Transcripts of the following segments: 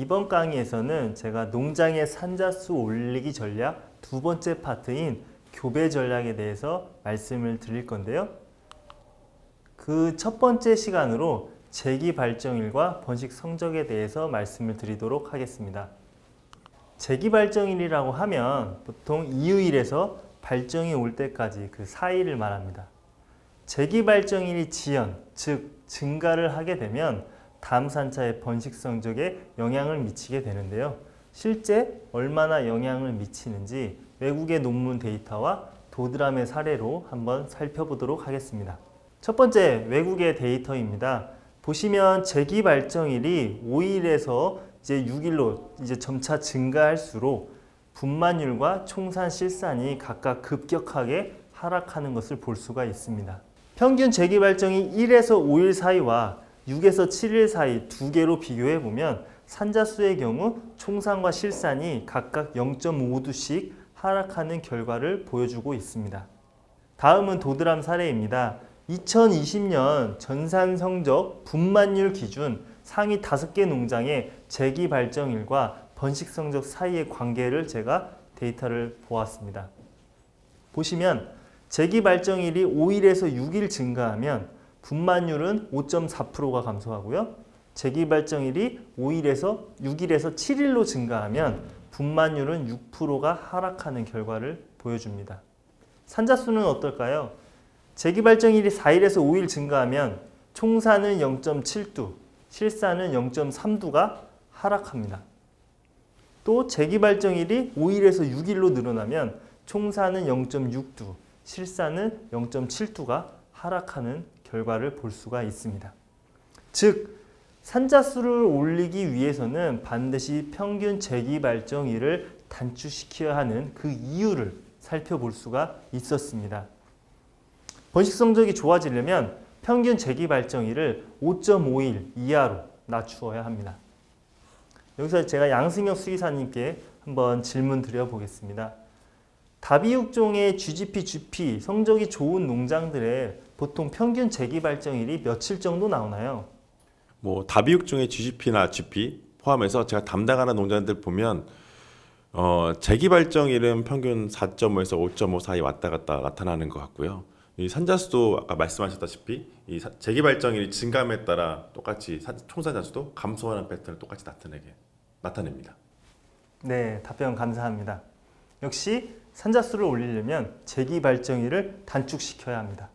이번 강의에서는 제가 농장의 산자수 올리기 전략 두 번째 파트인 교배 전략에 대해서 말씀을 드릴 건데요. 그 첫 번째 시간으로 재기 발정일과 번식 성적에 대해서 말씀을 드리도록 하겠습니다. 재기 발정일이라고 하면 보통 이유일에서 발정이 올 때까지 그 사이를 말합니다. 재기 발정일이 지연, 즉 증가를 하게 되면 다음 산차의 번식 성적에 영향을 미치게 되는데요. 실제 얼마나 영향을 미치는지 외국의 논문 데이터와 도드람의 사례로 한번 살펴보도록 하겠습니다. 첫 번째 외국의 데이터입니다. 보시면 재기 발정일이 5일에서 이제 6일로 이제 점차 증가할수록 분만율과 총산 실산이 각각 급격하게 하락하는 것을 볼 수가 있습니다. 평균 재기 발정이 1에서 5일 사이와 6에서 7일 사이 두 개로 비교해 보면 산자수의 경우 총산과 실산이 각각 0.5두씩 하락하는 결과를 보여주고 있습니다. 다음은 도드람 사례입니다. 2020년 전산 성적 분만율 기준 상위 5개 농장의 재기 발정일과 번식 성적 사이의 관계를 제가 데이터를 보았습니다. 보시면 재기 발정일이 5일에서 6일 증가하면 분만율은 5.4%가 감소하고요. 재기 발정일이 6일에서 7일로 증가하면 분만율은 6%가 하락하는 결과를 보여줍니다. 산자수는 어떨까요? 재기 발정일이 4일에서 5일 증가하면 총산은 0.7두, 실산은 0.3두가 하락합니다. 또 재기 발정일이 5일에서 6일로 늘어나면 총산은 0.6두, 실산은 0.7두가 하락하는 결과를 볼 수가 있습니다. 즉, 산자수를 올리기 위해서는 반드시 평균 재기 발정일을 단축시켜야 하는 그 이유를 살펴볼 수가 있었습니다. 번식 성적이 좋아지려면 평균 재기 발정일을 5.5일 이하로 낮추어야 합니다. 여기서 제가 양승혁 수의사님께 한번 질문 드려보겠습니다. 다비육종의 GGP, GP 성적이 좋은 농장들의 보통 평균 재기 발정일이 며칠 정도 나오나요? 다비육종의 GGP나 GP 포함해서 제가 담당하는 농장들 보면 재기 발정일은 평균 4.5에서 5.5 사이 왔다 갔다 나타나는 것 같고요. 이 산자수도 아까 말씀하셨다시피 이 재기 발정일이 증감에 따라 똑같이 총산자수도 감소하는 패턴을 똑같이 나타냅니다. 네, 답변 감사합니다. 역시 산자수를 올리려면 재기 발정일을 단축시켜야 합니다.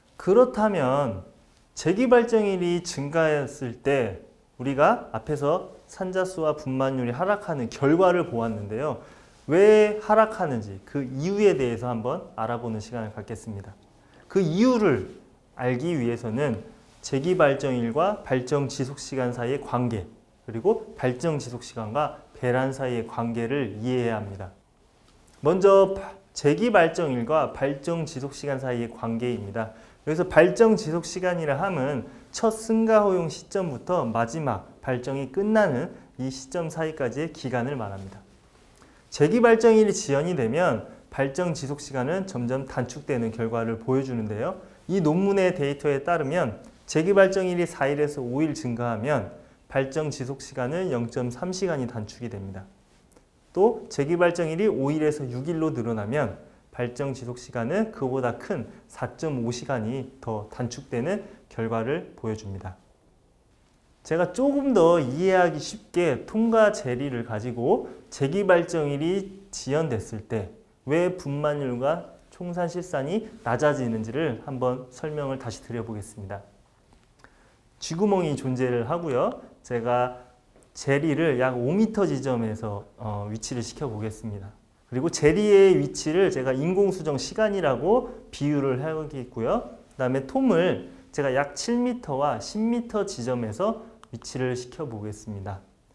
그렇다면 재기 발정일이 증가했을 때 우리가 앞에서 산자수와 분만율이 하락하는 결과를 보았는데요. 왜 하락하는지 그 이유에 대해서 한번 알아보는 시간을 갖겠습니다. 그 이유를 알기 위해서는 재기 발정일과 발정 지속시간 사이의 관계, 그리고 발정 지속시간과 배란 사이의 관계를 이해해야 합니다. 먼저 재기 발정일과 발정 지속시간 사이의 관계입니다. 여기서 발정 지속시간이라 함은 첫 승가 허용 시점부터 마지막 발정이 끝나는 이 시점 사이까지의 기간을 말합니다. 재기 발정일이 지연이 되면 발정 지속시간은 점점 단축되는 결과를 보여주는데요. 이 논문의 데이터에 따르면 재기 발정일이 4일에서 5일 증가하면 발정 지속시간은 0.3시간이 단축이 됩니다. 또 재기 발정일이 5일에서 6일로 늘어나면 발정 지속시간은 그보다 큰 4.5시간이 더 단축되는 결과를 보여줍니다. 제가 조금 더 이해하기 쉽게 통과 재리를 가지고 재기 발정일이 지연됐을 때 왜 분만율과 총산 실산이 낮아지는지를 한번 설명을 다시 드려보겠습니다. 쥐구멍이 존재를 하고요. 제가 재리를 약 5m 지점에서 위치를 시켜보겠습니다. 그리고 재리의 위치를 제가 인공수정 시간이라고 비유를 하겠고요. 그 다음에 톰을 제가 약 7m와 10m 지점에서 위치를 시켜보겠습니다.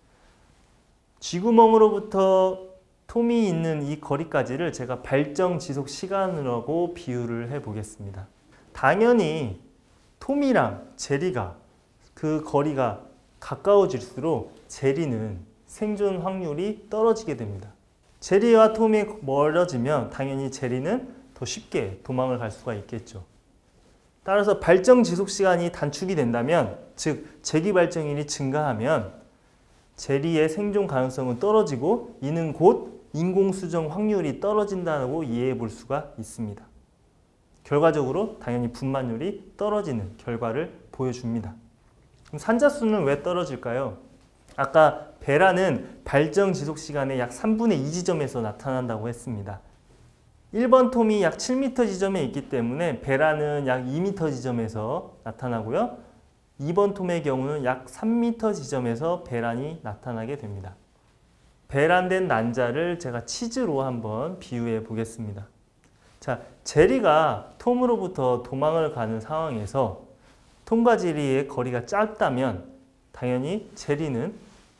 쥐구멍으로부터 톰이 있는 이 거리까지를 제가 발정 지속 시간이라고 비유를 해보겠습니다. 당연히 톰이랑 제리가 그 거리가 가까워질수록 제리는 생존 확률이 떨어지게 됩니다. 제리와 톰이 멀어지면 당연히 제리는 더 쉽게 도망을 갈 수가 있겠죠. 따라서 발정 지속 시간이 단축이 된다면, 즉 재기 발정일이 증가하면 제리의 생존 가능성은 떨어지고 이는 곧 인공수정 확률이 떨어진다고 이해해 볼 수가 있습니다. 결과적으로 당연히 분만율이 떨어지는 결과를 보여줍니다. 그럼 산자수는 왜 떨어질까요? 아까 베라는 발정 지속 시간의 약 3분의 2 지점에서 나타난다고 했습니다. 1번 톰이 약 7m 지점에 있기 때문에 베라는 약 2m 지점에서 나타나고요. 2번 톰의 경우는 약 3m 지점에서 배란이 나타나게 됩니다. 배란된 난자를 제가 치즈로 한번 비유해 보겠습니다. 자, 제리가 톰으로부터 도망을 가는 상황에서 톰과 제리의 거리가 짧다면 당연히 제리는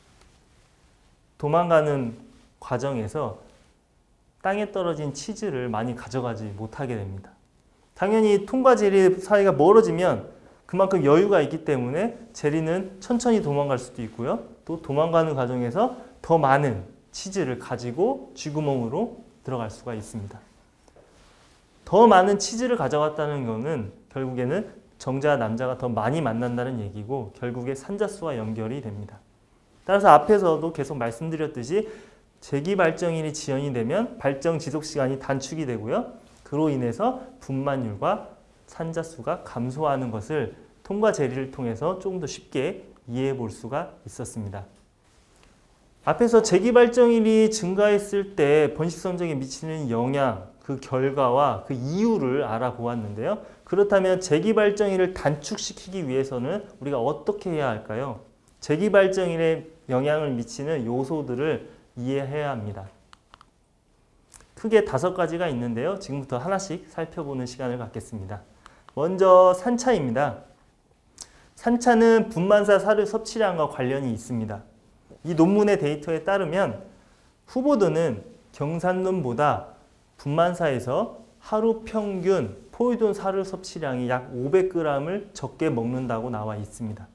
도망가는 과정에서 땅에 떨어진 치즈를 많이 가져가지 못하게 됩니다. 당연히 톰과 제리 사이가 멀어지면 그만큼 여유가 있기 때문에 제리는 천천히 도망갈 수도 있고요. 또 도망가는 과정에서 더 많은 치즈를 가지고 쥐구멍으로 들어갈 수가 있습니다. 더 많은 치즈를 가져갔다는 것은 결국에는 정자와 남자가 더 많이 만난다는 얘기고 결국에 산자수와 연결이 됩니다. 따라서 앞에서도 계속 말씀드렸듯이 제기 발정일이 지연이 되면 발정 지속 시간이 단축이 되고요. 그로 인해서 분만율과 산자수가 감소하는 것을 톰과 제리를 통해서 조금 더 쉽게 이해해 볼 수가 있었습니다. 앞에서 제기 발정일이 증가했을 때 번식 성장에 미치는 영향, 그 결과와 그 이유를 알아보았는데요. 그렇다면 제기 발정일을 단축시키기 위해서는 우리가 어떻게 해야 할까요? 제기 발정일에 영향을 미치는 요소들을 이해해야 합니다. 크게 5가지가 있는데요. 지금부터 하나씩 살펴보는 시간을 갖겠습니다. 먼저 산차입니다. 산차는 분만사 사료 섭취량과 관련이 있습니다. 이 논문의 데이터에 따르면 후보도는 경산론보다 분만사에서 하루 평균 포유돈 사료 섭취량이 약 500g을 적게 먹는다고 나와 있습니다.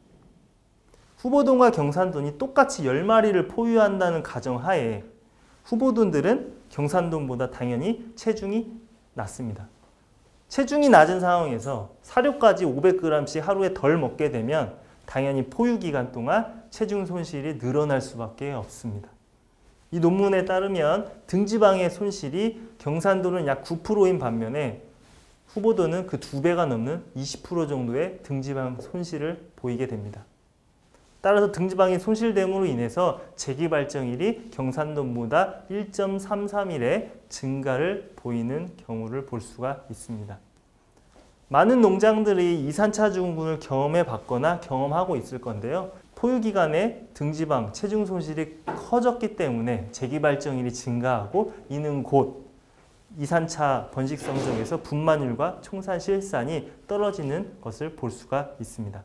후보돈과 경산돈이 똑같이 10마리를 포유한다는 가정하에 후보돈들은 경산돈보다 당연히 체중이 낮습니다. 체중이 낮은 상황에서 사료까지 500g씩 하루에 덜 먹게 되면 당연히 포유 기간 동안 체중 손실이 늘어날 수밖에 없습니다. 이 논문에 따르면 등지방의 손실이 경산돈은 약 9%인 반면에 후보돈은 그 2배가 넘는 20% 정도의 등지방 손실을 보이게 됩니다. 따라서 등지방이 손실됨으로 인해서 제기 발정일이 경산돈보다 1.33일의 증가를 보이는 경우를 볼 수가 있습니다. 많은 농장들이 이산차 증후군을 경험해 봤거나 경험하고 있을 건데요. 포유기간에 등지방, 체중 손실이 커졌기 때문에 제기 발정일이 증가하고 이는 곧 이산차 번식 성적에서 분만율과 총산 실산이 떨어지는 것을 볼 수가 있습니다.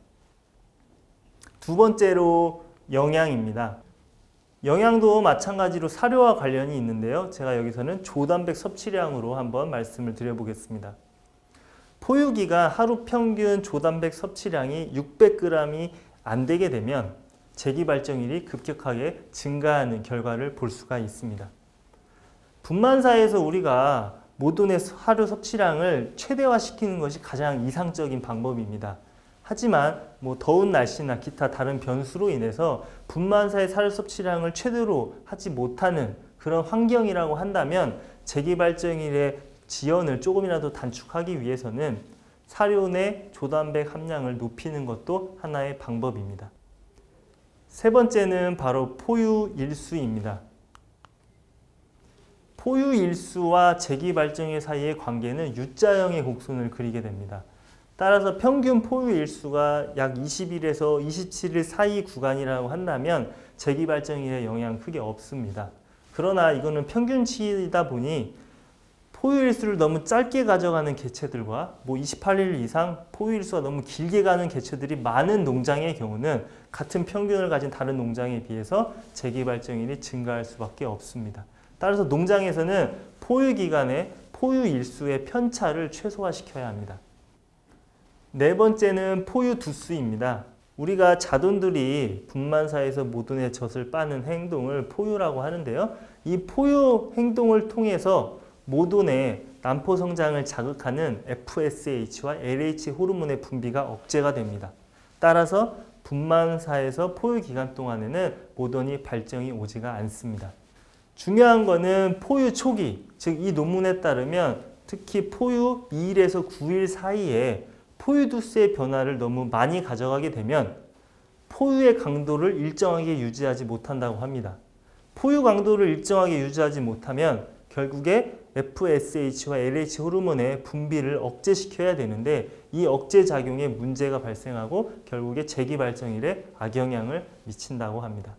두 번째로 영양입니다. 영양도 마찬가지로 사료와 관련이 있는데요. 제가 여기서는 조단백 섭취량으로 한번 말씀을 드려보겠습니다. 포유기간 하루 평균 조단백 섭취량이 600g이 안 되게 되면 제기 발정일이 급격하게 증가하는 결과를 볼 수가 있습니다. 분만사에서 우리가 모돈의 사료 섭취량을 최대화시키는 것이 가장 이상적인 방법입니다. 하지만 더운 날씨나 기타 다른 변수로 인해서 분만사의 사료 섭취량을 최대로 하지 못하는 그런 환경이라고 한다면 제기 발정일의 지연을 조금이라도 단축하기 위해서는 사료 내 조단백 함량을 높이는 것도 하나의 방법입니다. 세 번째는 바로 포유 일수입니다. 포유 일수와 제기 발정일 사이의 관계는 U자형의 곡선을 그리게 됩니다. 따라서 평균 포유 일수가 약 20일에서 27일 사이 구간이라고 한다면 제기 발정일에 영향 크게 없습니다. 그러나 이거는 평균치이다 보니 포유 일수를 너무 짧게 가져가는 개체들과 28일 이상 포유 일수가 너무 길게 가는 개체들이 많은 농장의 경우는 같은 평균을 가진 다른 농장에 비해서 제기 발정일이 증가할 수밖에 없습니다. 따라서 농장에서는 포유 기간에 포유 일수의 편차를 최소화시켜야 합니다. 네 번째는 포유 두수입니다. 우리가 자돈들이 분만사에서 모돈의 젖을 빠는 행동을 포유라고 하는데요. 이 포유 행동을 통해서 모돈의 난포 성장을 자극하는 FSH와 LH 호르몬의 분비가 억제가 됩니다. 따라서 분만사에서 포유 기간 동안에는 모던이 발정이 오지가 않습니다. 중요한 거는 포유 초기, 즉 이 논문에 따르면 특히 포유 2일에서 9일 사이에 포유두스의 변화를 너무 많이 가져가게 되면 포유의 강도를 일정하게 유지하지 못한다고 합니다. 포유 강도를 일정하게 유지하지 못하면 결국에 FSH와 LH 호르몬의 분비를 억제시켜야 되는데 이 억제 작용에 문제가 발생하고 결국에 재기발정일에 악영향을 미친다고 합니다.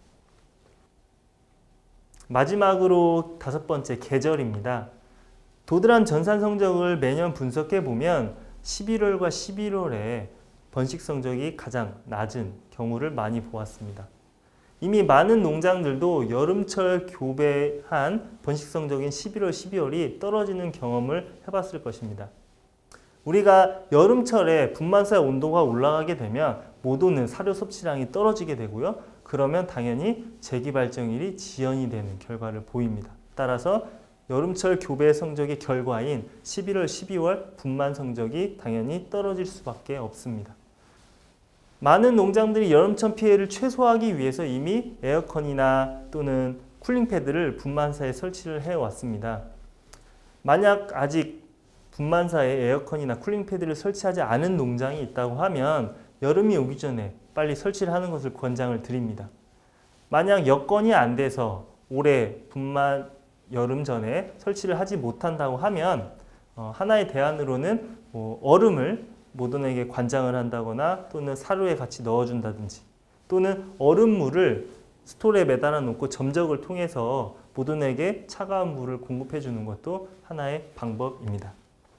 마지막으로 5번째, 계절입니다. 도드람 전산 성적을 매년 분석해 보면 11월과 11월에 번식 성적이 가장 낮은 경우를 많이 보았습니다. 이미 많은 농장들도 여름철 교배한 번식 성적인 11월, 12월이 떨어지는 경험을 해봤을 것입니다. 우리가 여름철에 분만사의 온도가 올라가게 되면 모도는 사료 섭취량이 떨어지게 되고요. 그러면 당연히 재기발정일이 지연이 되는 결과를 보입니다. 따라서 여름철 교배 성적의 결과인 11월, 12월 분만 성적이 당연히 떨어질 수밖에 없습니다. 많은 농장들이 여름철 피해를 최소화하기 위해서 이미 에어컨이나 또는 쿨링패드를 분만사에 설치를 해왔습니다. 만약 아직 분만사에 에어컨이나 쿨링패드를 설치하지 않은 농장이 있다고 하면 여름이 오기 전에 빨리 설치를 하는 것을 권장을 드립니다. 만약 여건이 안 돼서 올해 분만 여름 전에 설치를 하지 못한다고 하면 하나의 대안으로는 얼음을 모던에게 관장을 한다거나 또는 사료에 같이 넣어준다든지 또는 얼음물을 스톨에 매달아 놓고 점적을 통해서 모던에게 차가운 물을 공급해 주는 것도 하나의 방법입니다.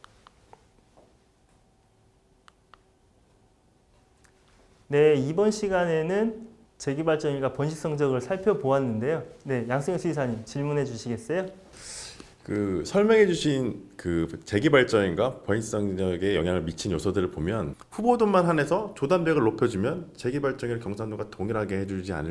네, 이번 시간에는 재기발정일과 번식 성적을 살펴보았는데요. 네, 양승현 수의사님 질문해 주시겠어요? 그 설명해 주신 그 재기발정인가 번식 성적에 영향을 미친 요소들을 보면 후보돈만 한해서 조단백을 높여주면 재기발정일 경산도가 동일하게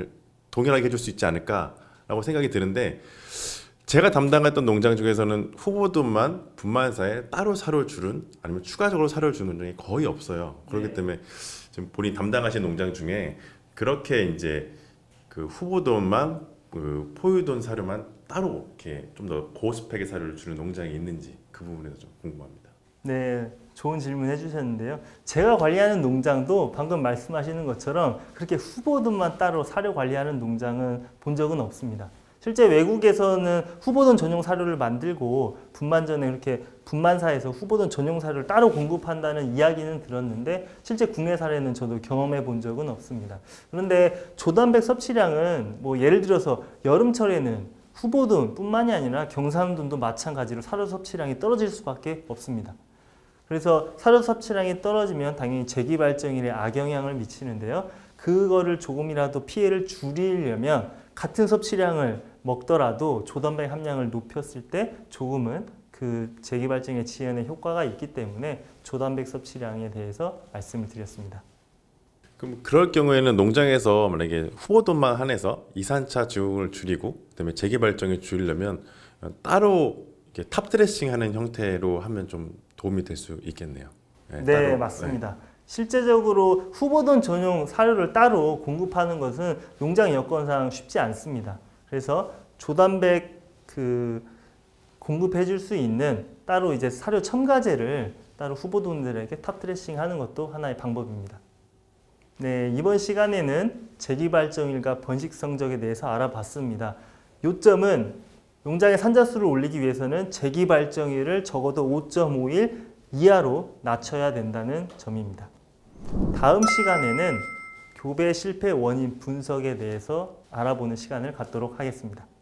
해줄 수 있지 않을까라고 생각이 드는데 제가 담당했던 농장 중에서는 후보돈만 분만사에 따로 사료를 주는 아니면 추가적으로 사료를 주는 농장이 거의 없어요. 그렇기 때문에 지금 본인 담당하신 농장 중에 그렇게 이제 그 후보돈만 그 포유돈 사료만 따로 이렇게 좀 더 고스펙의 사료를 주는 농장이 있는지 그 부분에서 좀 궁금합니다. 네, 좋은 질문 해주셨는데요. 제가 관리하는 농장도 방금 말씀하시는 것처럼 그렇게 후보돈만 따로 사료 관리하는 농장은 본 적은 없습니다. 실제 외국에서는 후보돈 전용 사료를 만들고 분만 전에 그렇게 분만사에서 후보돈 전용 사료를 따로 공급한다는 이야기는 들었는데 실제 국내 사례는 저도 경험해 본 적은 없습니다. 그런데 조단백 섭취량은 뭐 예를 들어서 여름철에는 후보돈뿐만이 아니라 경산돈도 마찬가지로 사료 섭취량이 떨어질 수밖에 없습니다. 그래서 사료 섭취량이 떨어지면 당연히 재기발정일에 악영향을 미치는데요. 그거를 조금이라도 피해를 줄이려면 같은 섭취량을 먹더라도 조단백 함량을 높였을 때 조금은 그 재기발정의 지연에 효과가 있기 때문에 조단백 섭취량에 대해서 말씀을 드렸습니다. 그럼 그럴 경우에는 농장에서 만약에 후보돈만 한해서 이산차 증후군을 줄이고 그다음에 재기발정을 줄이려면 따로 이렇게 탑드레싱하는 형태로 하면 좀 도움이 될 수 있겠네요. 네, 따로, 맞습니다. 실제적으로 후보돈 전용 사료를 따로 공급하는 것은 농장 여건상 쉽지 않습니다. 그래서 조단백 공급해 줄 수 있는 따로 이제 사료 첨가제를 따로 후보돈들에게 탑드레싱 하는 것도 하나의 방법입니다. 네, 이번 시간에는 재기발정일과 번식 성적에 대해서 알아봤습니다. 요점은 농장의 산자수를 올리기 위해서는 재기발정일을 적어도 5.5일 이하로 낮춰야 된다는 점입니다. 다음 시간에는 교배 실패 원인 분석에 대해서 알아보는 시간을 갖도록 하겠습니다.